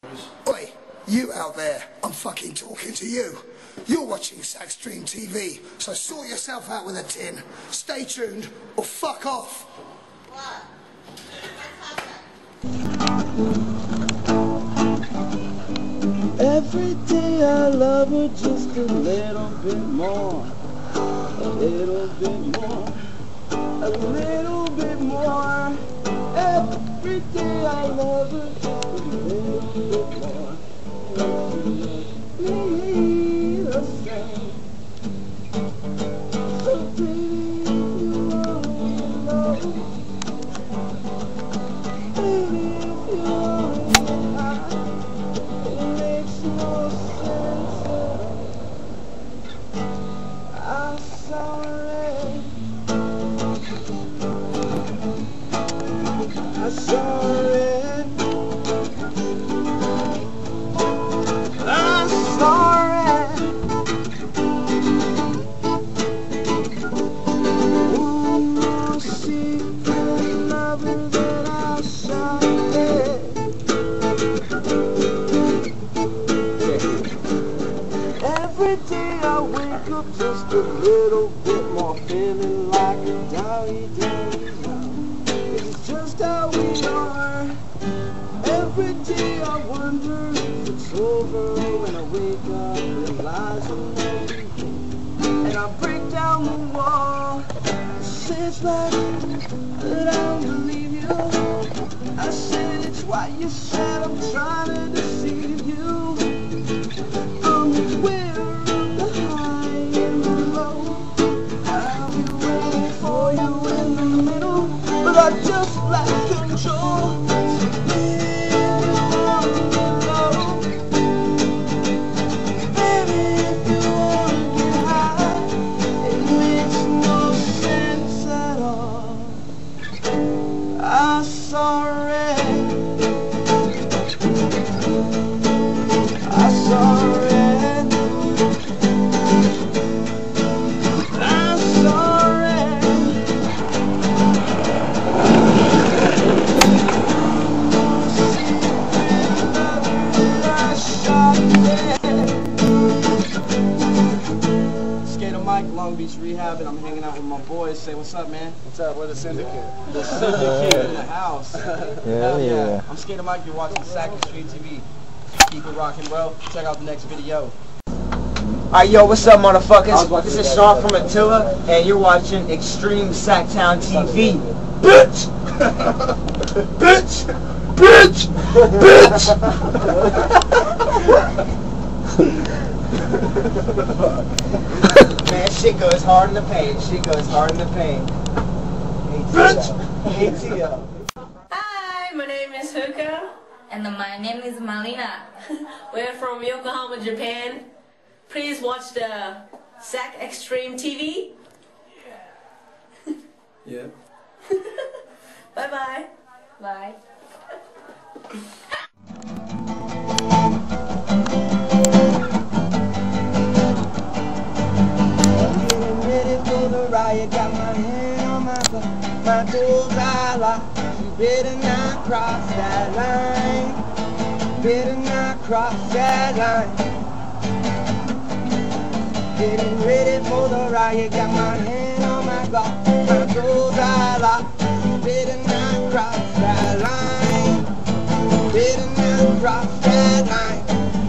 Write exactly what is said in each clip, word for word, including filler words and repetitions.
Oi, you out there, I'm fucking talking to you. You're watching Sackstream T V, so sort yourself out with a tin, stay tuned, or fuck off. What? Every day I love her just a little bit more, a little bit more, a little bit more. Every day I love her just a little bit more. Me the same. So pretty, you only know. Baby, if you only hide, it makes no sense at all. I'm sorry. I'm sorry. I'm sorry. Ooh, secret loving that I'm sorry. Every day I wake up just a little bit more, feeling like a dowdy dowdy now. It's just how we are. Every day I wonder if it's over when I wake up and lies alone. And I break down the wall. Says like that I don't believe you. I said it's what you said, I'm trying to deceive you. I'm aware of the high and the low. I'll be waiting for you in the middle, but I just lack control. I'm sorry. I'm sorry. I'm sorry. Skater Mike, Long Beach Rehab, and I'm hanging out with my boys. Say what's up, man. What's up? We're the Syndicate. The Syndicate in the house. Hell yeah. I'm Skater Mike, you're watching Sackstream T V. Keep it rocking, bro. Check out the next video. Alright, yo, what's up, motherfuckers? This is Sean from Attila, and you're watching Extreme Sacktown T V. Bitch! Bitch! Bitch! Bitch! Man, shit goes hard in the paint. Shit goes hard in the paint. Bitch! A T L. Hi, my name is Hookah. And my name is Malina. We're from Yokohama, Japan. Please watch the Sack Extreme T V. Yeah. Bye-bye. Bye. Getting ready for the riot, got my hand on my gun, my doors are locked. You better not cross that line. Better not cross that line. Getting ready for the riot, got my hand on my Glock, my doors are locked. You better not cross that line. Better not cross that line.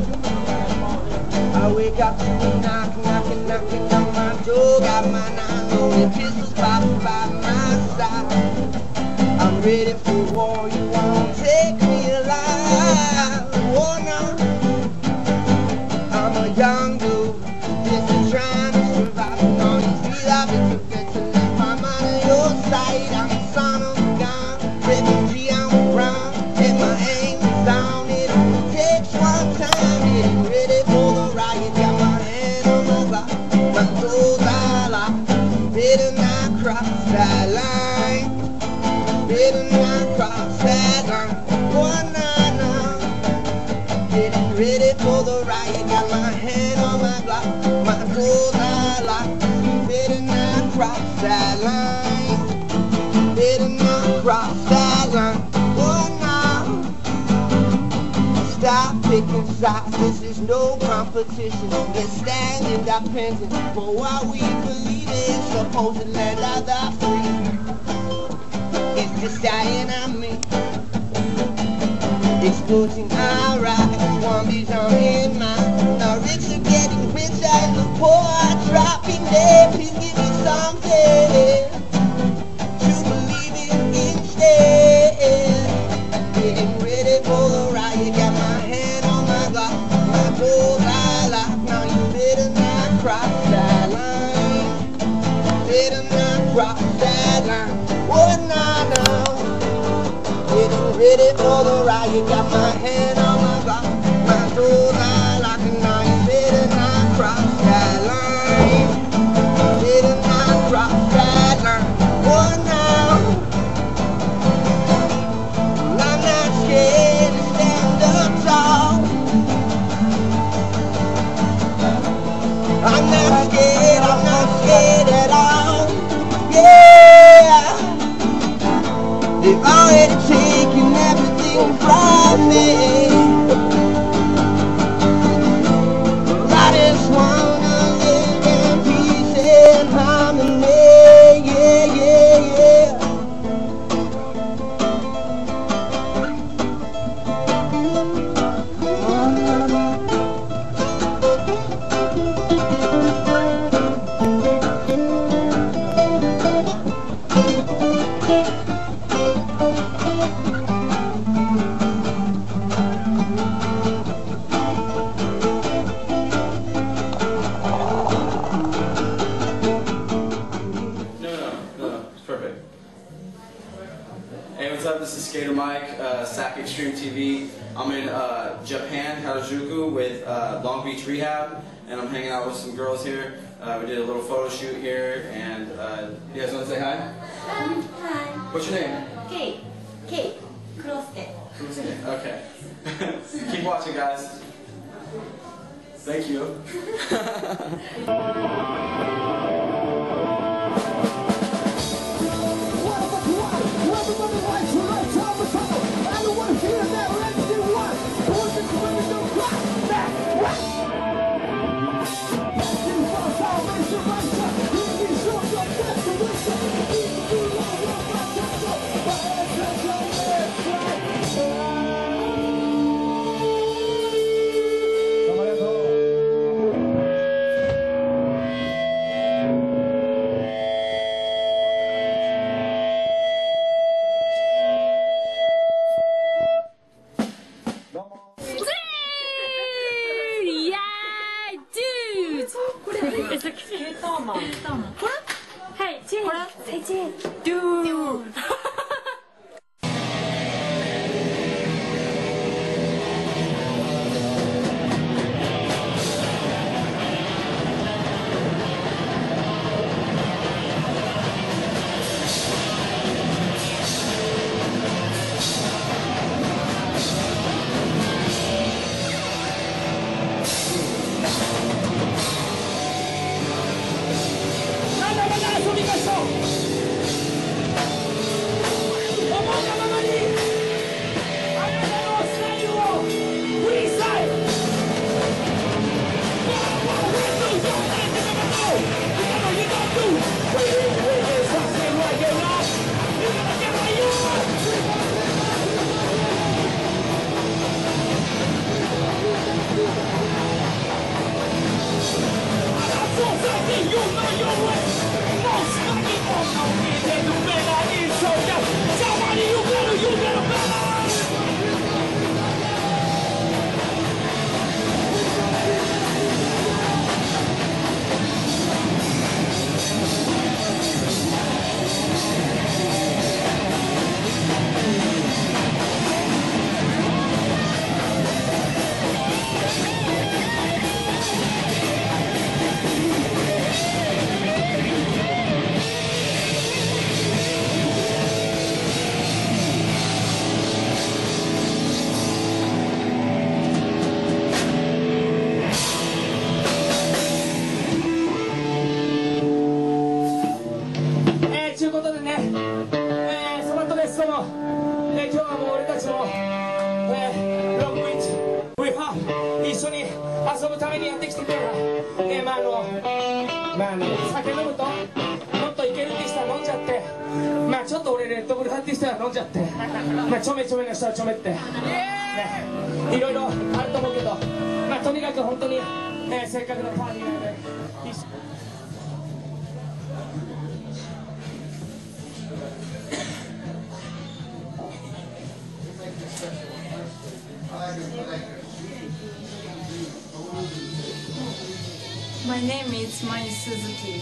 I wake up to a knock, knocking, knocking on my door. Got my nine loaded pistols popping by my side. I'm ready for war, you won't take me alive. Oh no, I'm a young dude, just trying to survive. On these streets I've been prepared to let my mind in your sight. I'm the son of a gun, refugee on the ground, and my aim is down. It only takes one time. Getting ready for the riot, got my hand on my Glock, my doors are locked. Better not cross that line. Better not cross that line. Oh, nah, nah. Getting ready for the riot, got my hand on my Glock, my doors are locked. Better not cross that line. Better not cross that line. Oh, nah. stop picking sides. This is no competition. Let's stand independent for what we believe in. Supposed to let other free. It's just dying on me. Exploiting our rights. One vision in mind. The rich are getting richer and the poor are dropping dead. Please give me something to believe in instead. Getting ready for the riot. Got my hand on my Glock. My doors are locked. Now you better not cross that line. Better not cross that line. What now, now? Getting ready for the riot. Got my hand on my Glock. My doors are locked. Now you better not cross that line. Better not cross that line. What now? I'm not scared to stand up tall. I'm not scared, I'm not scared at all. Yeah. They've already taken everything from me. I just wanna live in peace and harmony. Yeah, yeah, yeah. Hey, what's up? This is Skater Mike, uh, Sack Extreme T V. I'm in uh, Japan, Harajuku, with uh, Long Beach Rehab, and I'm hanging out with some girls here. Uh, we did a little photo shoot here, and uh, you guys want to say hi? Um, hi. What's your name? Kate. Kate. Kurosuke. Okay. Keep watching, guys. Thank you. のためにやってきてくれた。ね、まああの、まあね、酒飲むと、もっといけるって人は飲んじゃって、まあちょっと俺レッドブル派って人は飲んじゃって、まあちょめちょめの人はちょめって、ね、いろいろあると思うけど、まあとにかく本当に、ね、せっかくのパーティーなので、一緒 My name is Mai Suzuki.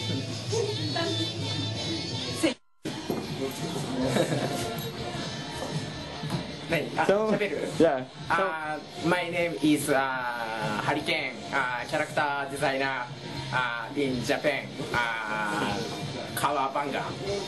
So, yeah. Uh, my name is uh, Hurricane, uh, character designer uh, in Japan, uh, Kawabanga.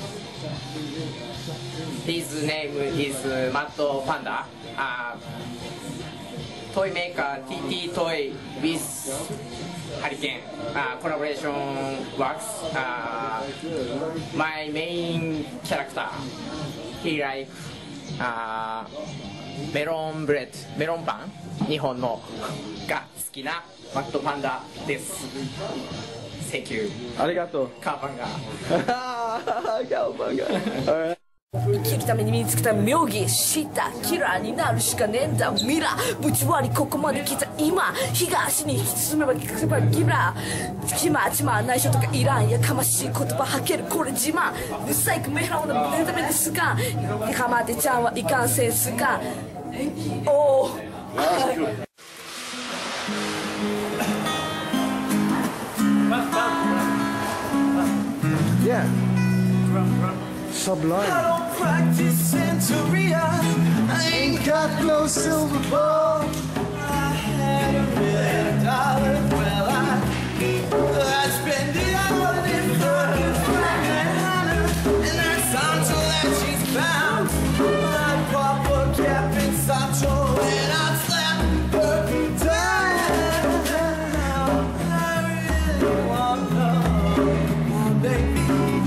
His name is uh, Matt Panda. Uh, toy maker T T Toy with Hurricane. Uh, collaboration works. Uh, my main character, he like uh, メロンブレッド、メロンパン、日本のが好きなマットパンダです。Thank you。 ありがとう。 カーパンが。 カーパンが。 生きるために身につけた妙義知ったキラーになるしかねえんだミラーぶち割りここまで来た今東に引き進めば聞けばギラーちまちま内緒とかいらんやかましい言葉吐けるこれ自慢うさいくめらおな目のためですがかまってちゃんはいかんせんすがおお Yeah. Sublime. I don't practice Santeria. I ain't got no silver ball. I had a million dollars. Well, I, I spend it all in her. And that's until that she's found. I pop a cap in Sancho and I slap her down. I really want her, oh, baby.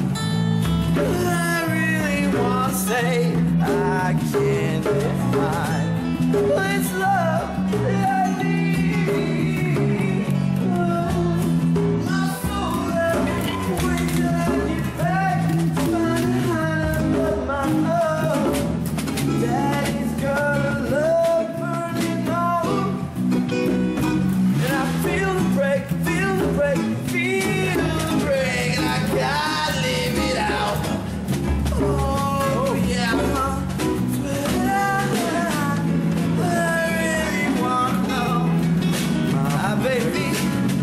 Say I can't define it's love that I need. Oh, my soul, when did I get back? Find out my love. Daddy's got a love burning on, and I feel the break, feel the break, feel the break, and I gotta live it out. Oh. Baby,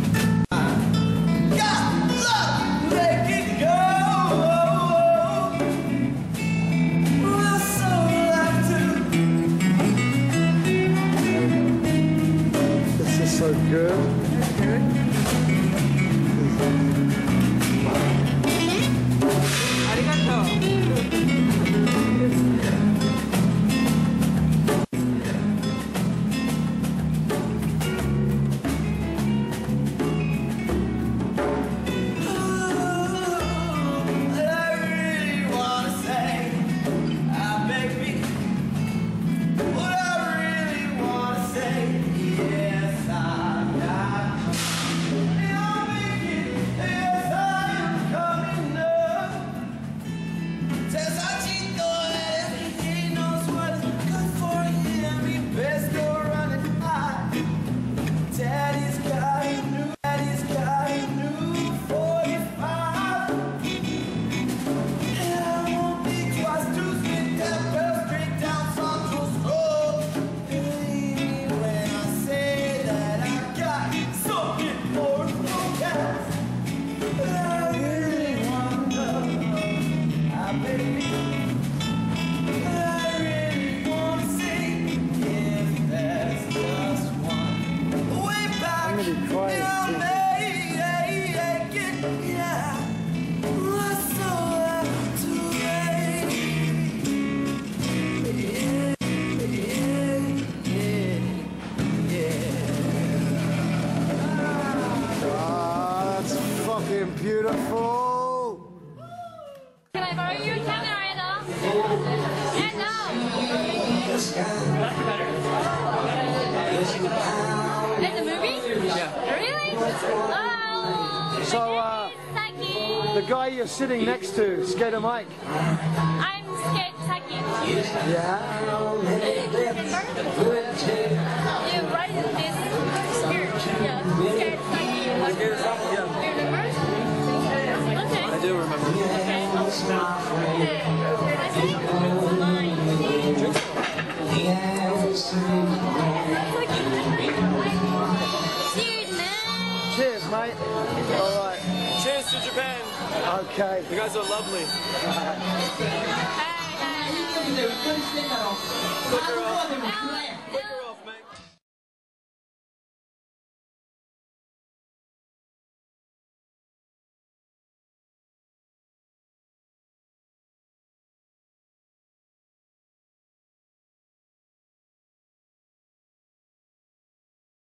I got love, make it go. Well, so have to. This is so good. Beautiful. Can I borrow your camera, Anna? Anna! That's the movie? Yeah. So, uh, the guy you're sitting next to, Skater Mike. I'm Skate Saki. Yeah. You write this here. Yeah, Skate Saki. Skater Saki, yeah. Do you remember? Okay. I do remember. Okay. Okay. I think mine. Cheers, man. Cheers, mate. All right. Cheers to Japan. Okay. You guys are lovely. Flicker off. Flicker off.